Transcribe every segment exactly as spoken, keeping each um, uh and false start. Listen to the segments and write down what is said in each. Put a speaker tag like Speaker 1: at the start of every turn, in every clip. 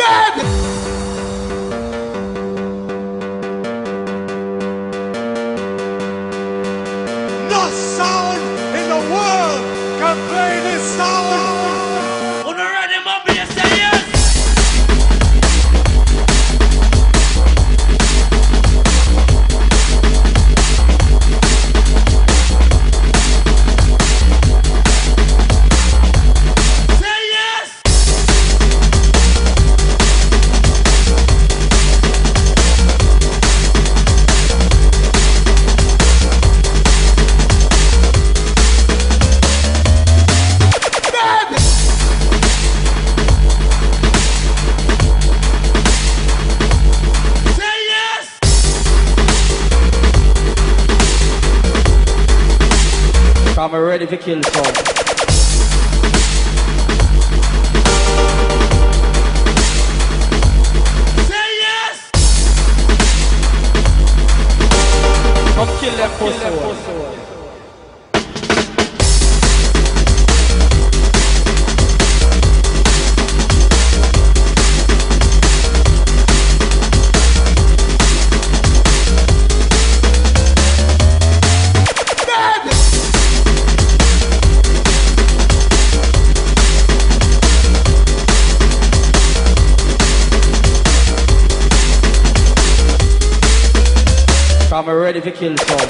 Speaker 1: No sound in the world can play this sound.
Speaker 2: On the ready, my bass, say yes.
Speaker 3: I'm ready to kill some.
Speaker 2: Say yes.
Speaker 3: Come kill them for soul. I'm ready to kill some.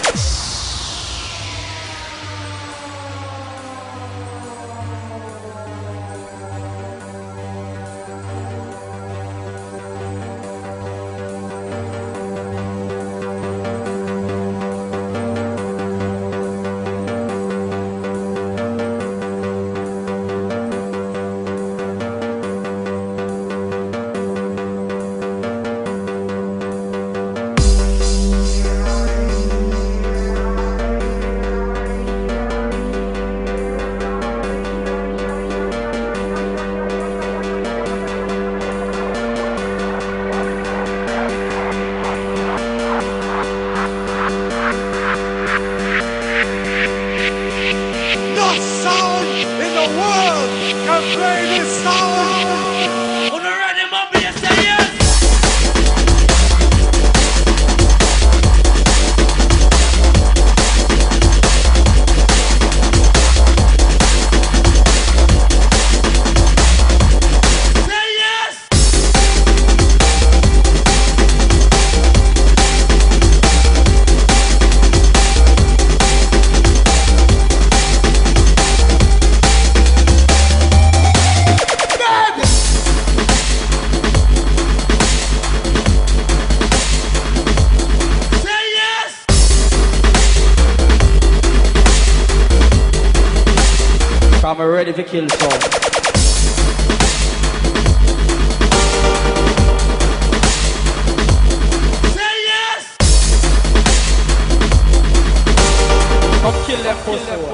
Speaker 3: I'm ready to kill some.
Speaker 2: Say yes.
Speaker 3: Come kill them for soul.